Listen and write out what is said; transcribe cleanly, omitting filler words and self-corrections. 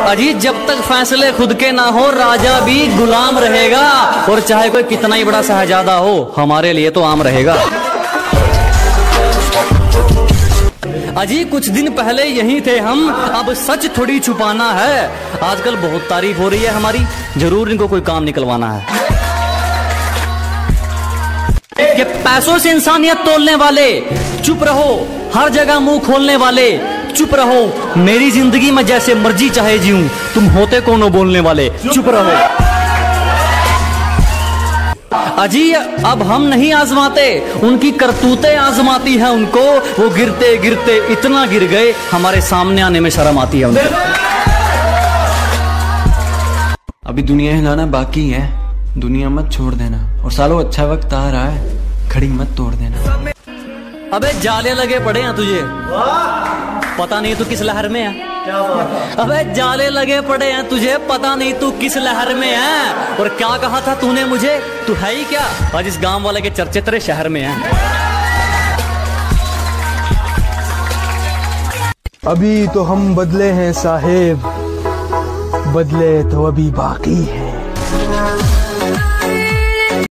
अजी जब तक फैसले खुद के ना हो राजा भी गुलाम रहेगा, और चाहे कोई कितना ही बड़ा शहजादा हो हमारे लिए तो आम रहेगा। अजी कुछ दिन पहले यहीं थे हम, अब सच थोड़ी छुपाना है। आजकल बहुत तारीफ हो रही है हमारी, जरूर इनको कोई काम निकलवाना है। कि पैसों से इंसानियत तोलने वाले चुप रहो, हर जगह मुंह खोलने वाले चुप रहो। मेरी जिंदगी में जैसे मर्जी चाहे जीऊं, तुम होते कौन बोलने वाले चुप रहो। अजी अब हम नहीं आजमाते, उनकी करतूतें आजमाती हैं उनको। वो गिरते गिरते इतना गिर गए, हमारे सामने आने में शर्म आती है उनको। अभी दुनिया हिलाना बाकी है, दुनिया मत छोड़ देना। और सालों अच्छा वक्त आ रहा है, खड़ी मत तोड़ देना। अबे जाले लगे पड़े हैं तुझे, पता नहीं तू किस लहर में है। अबे जाले लगे पड़े हैं तुझे, पता नहीं तू किस लहर में है। और क्या कहा था तूने मुझे, तू है ही क्या? आज इस गांव वाले के चर्चे तेरे शहर में हैं। अभी तो हम बदले हैं साहेब, बदले तो अभी बाकी है।